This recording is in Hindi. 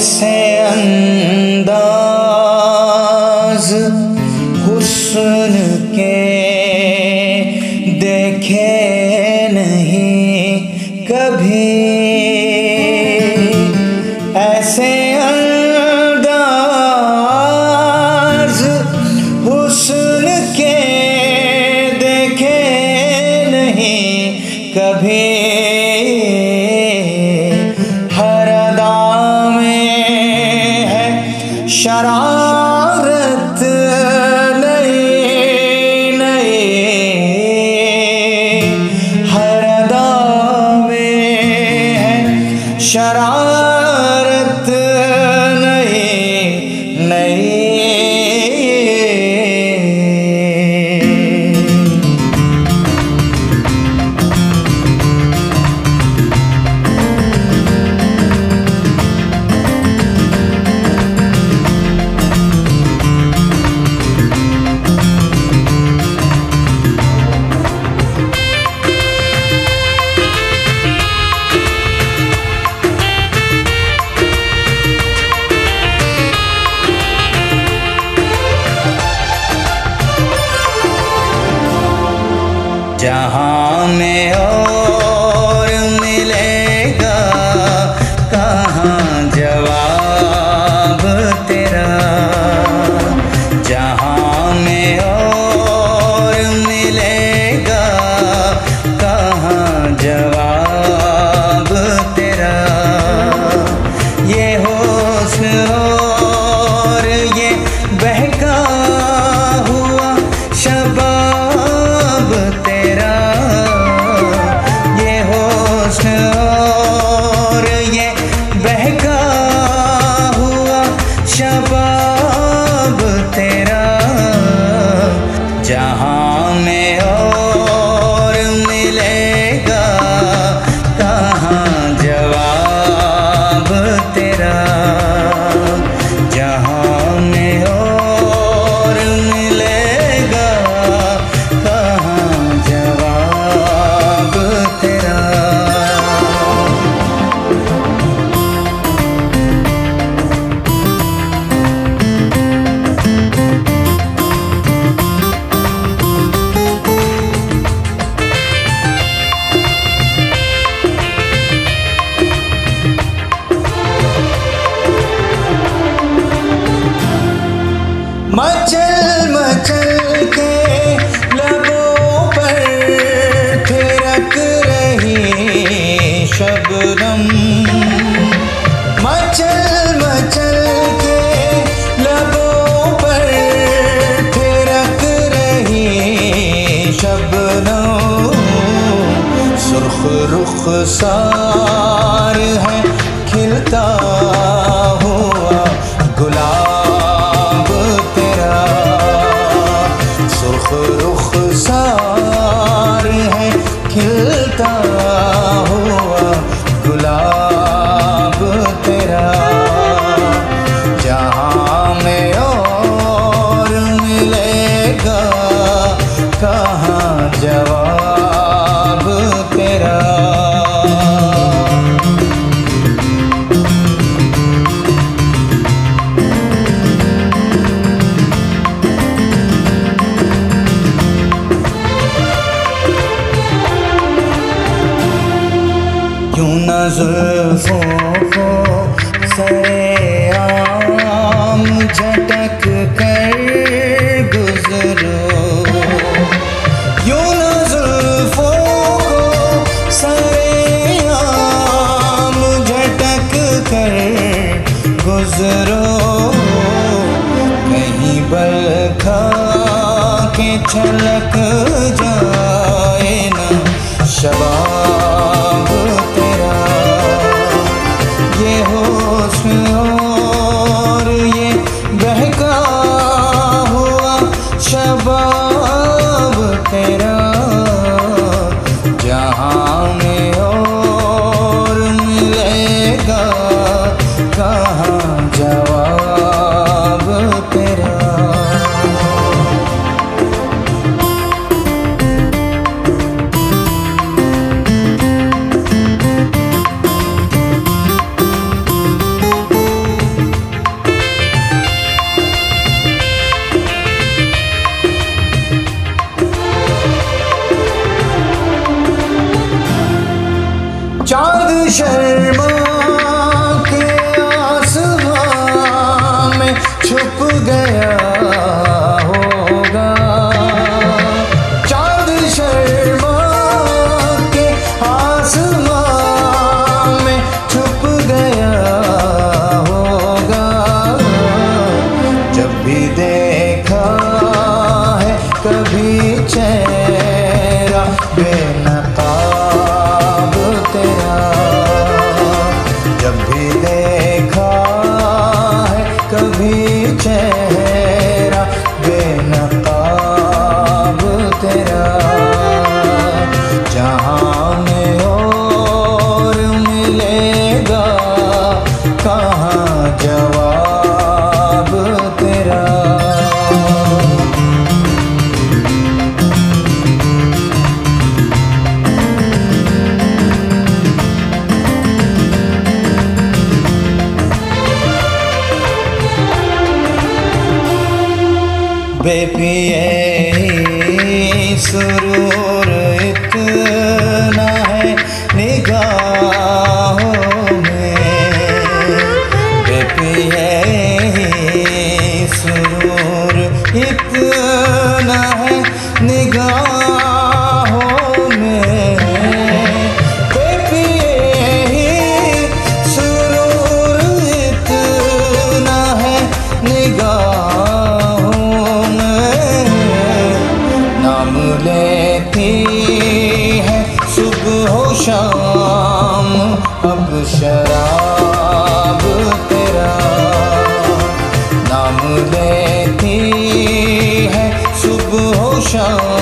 ऐसे अंदाज हुस्न के देखे नहीं कभी, ऐसे अंदाज हुस्न के देखे नहीं कभी। हर अदा में है शरारत नई नई, हर अदा में है शरारत नई नई। जहाँ में और मिलेगा कहाँ जवाब तेरा, जहाँ में और मिलेगा कहाँ जवाब तेरा। ये होश और ये बहका हुआ शबाब तेरा, ये होश और ये बहका हुआ शबाब तेरा। जहाँ में और मिलेगा कहाँ जवाब तेरा, जहाँ में और मिलेगा कहाँ जवाब तेरा। मचल मचल के लबों पर थिरक रही शबनम, मचल मचल के लबों पर थिरक रही शबनम। सुर्ख रुखसार है खिलता हुआ गुलाब तेरा, सुर्ख रुखसार है खिलता हुआ गुलाब तेरा। जहाँ में और मिलेगा कहाँ जवाब तेरा। यूं न ज़ुल्फ़ों को सरेआम झटक कर गुज़रो, यूं न ज़ुल्फ़ों को सरेआम झटक कर गुज़रो। कहीं बल खा के छलक जाए न शबाब तेरा, ये होश शर्मा के आसमां में छुप गया होगा। चांद शर्मा के आसमां में छुप गया होगा। जब भी देखा है कभी चेहरा बेनकाब तेरा, जब भी देखा है कभी चेहरा बेनकाब तेरा। जहाँ में और मिलेगा कहाँ जवाब तेरा। बेपिए सुरूर इतना है निगाहों में, बेपिए सुरूर इतना है निगाहों में। बेपिए सुरूर इतना है निगाहों में। नाम लेती है सुबह शाम अब शराब तेरा। नाम लेती है सुबह शाम